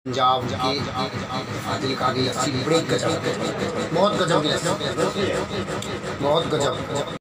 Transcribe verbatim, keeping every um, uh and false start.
पंजाब के फाजिलका की लस्सी बड़ी गजब, बहुत गजब की लस्सी, बहुत गजब।